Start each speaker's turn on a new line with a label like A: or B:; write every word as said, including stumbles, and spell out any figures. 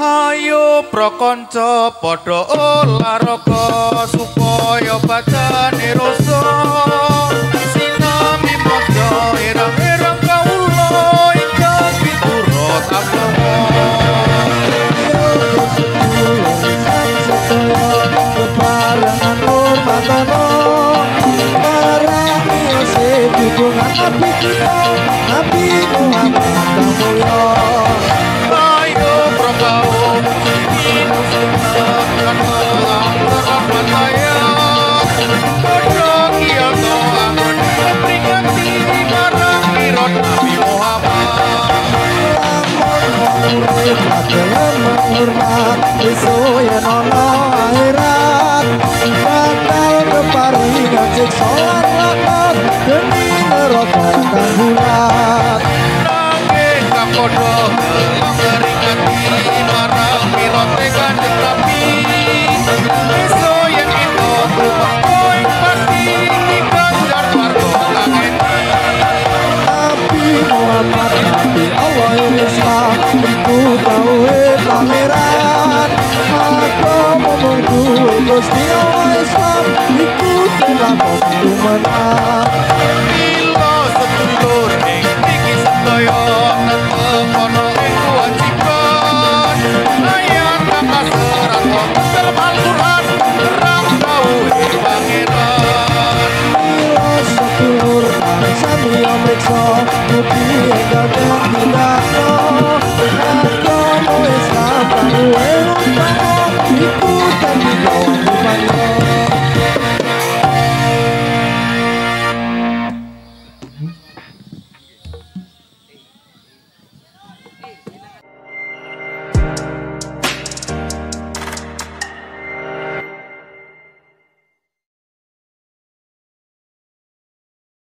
A: Ayo prakanca padha olahraga supaya badane rasa sinami padha erang-erang kawula ingkang piturut agama keparengan hormatana marani sedhuwungan nabi kita Nabi Muhammad kamulya ayo prakawo menghormat sesuai nono akhirat bakal keparingan siksa lan laknat demi neraka kang bulat nanging kang padha ngeringati marang pirote Kanjeng Nabi sesuai kita pokoke pasti dikanjar warga kangeni Nabi Muhammad Nabi Allah Islam iku tauhid pangeran aku ngomong duwe Gusti Allah Islam iku lamun tumenan lilo sedulur ing iki sedaya tetep ana ing kewajiban ayat kaserat dalam Al-Qur'an terang tauhid pangeran lilo sedulur sami omriksa mugi enggak tindak Islam, Islam, Islam, Islam, Islam, Islam,